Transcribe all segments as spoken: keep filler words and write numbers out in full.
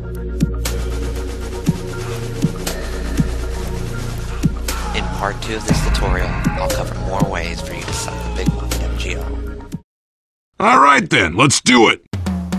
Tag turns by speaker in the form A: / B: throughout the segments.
A: In part two of this tutorial, I'll cover more ways for you to suck the big one M G O.
B: Alright then, let's do it!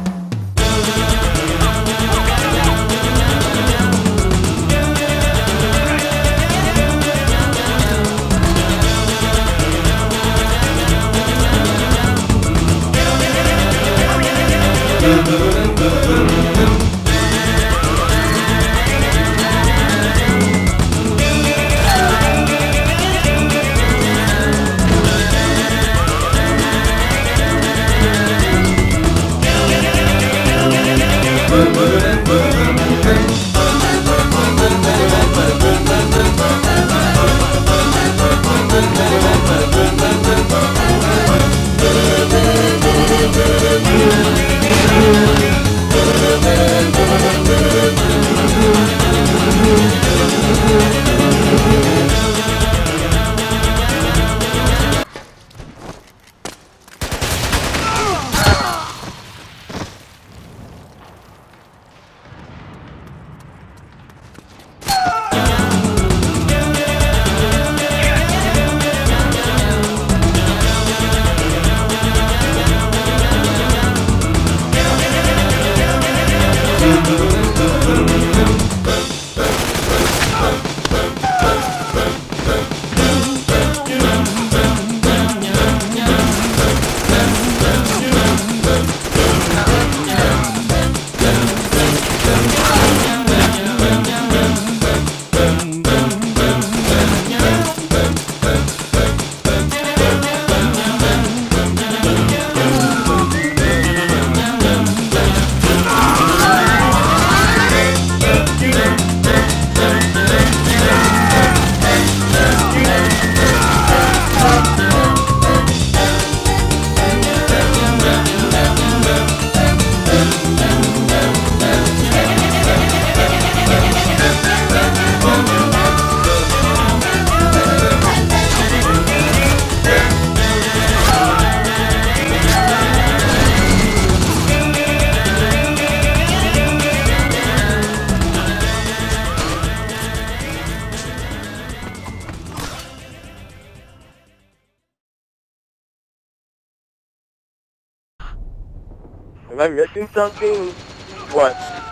C: Am I missing something? What?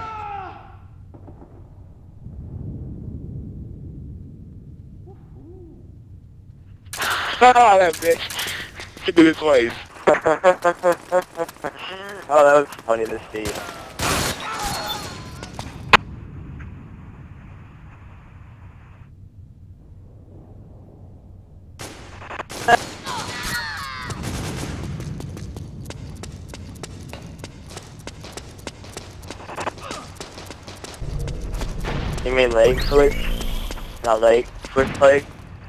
C: Ah, that bitch. Should do this twice. Oh, that was funny to see. You mean leg switch? Not leg, switch leg?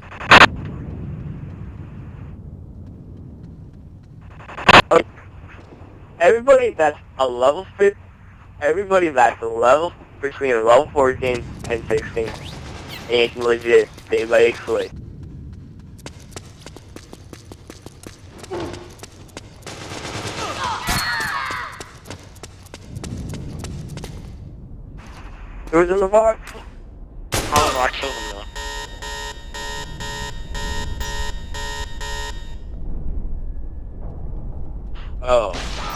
C: Okay. Everybody that's a level fit, everybody that's a level between level fourteen and sixteen ain't legit. They leg switch. Who's in the box? I don't know, I killed him though. Oh.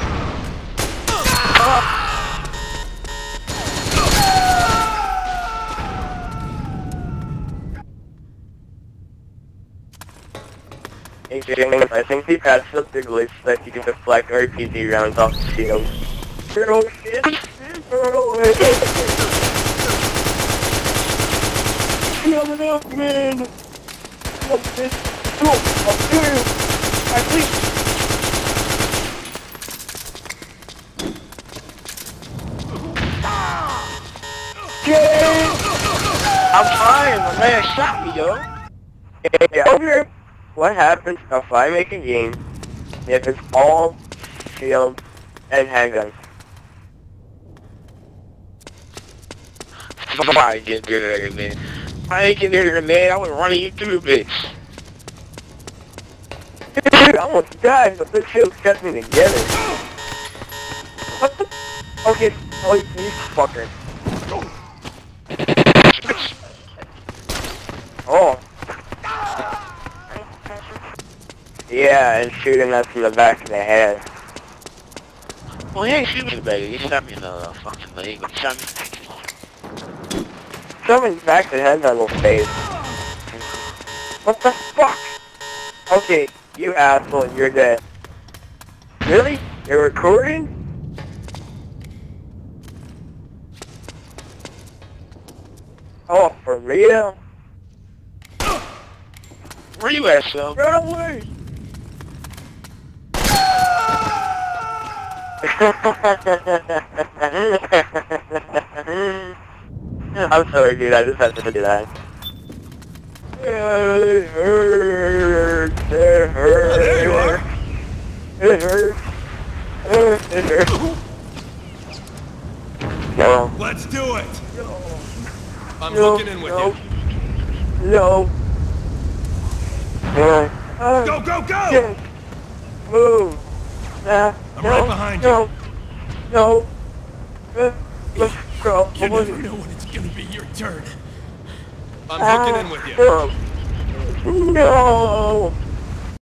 C: Hey James, I think he patched up the glitch that you can deflect R P G rounds off the shield. Oh shit! Coming up, man! Oh, bitch! Oh, oh, dude! I think... Get I'm fine, my man shot me, yo! Yeah, over here. What happens if I make a game if it's all shield and handguns? I get good at it, man. I ain't getting there, man. I was running you through, bitch. Dude, I almost died, but this shield kept me together. What the? Okay, oh, you fucker. Oh. Yeah, and shooting us in the back of the head.
D: Well, he ain't shooting me, baby. He shot me in the fucking leg. He shot me.
C: Someone's back of the head, that little face. What the fuck? Okay, you asshole, you're dead. Really? You're recording? Oh, for real?
D: Where you at, son?
C: Run away! I'm sorry, dude. I just had to do that. It hurts. It hurts.
B: There you are.
C: It hurts. It hurts. No.
B: Let's do it. I'm
C: No.
B: hooking in with
C: No.
B: you.
C: No. No. Uh,
B: Go, go, go!
C: Yes. Move. Nah.
B: I'm
C: no.
B: right behind
C: no. No. No. Uh, let's go.
B: You never know when it's gonna be your turn. I'm
C: Ah,
B: hooking in with you.
C: No. No.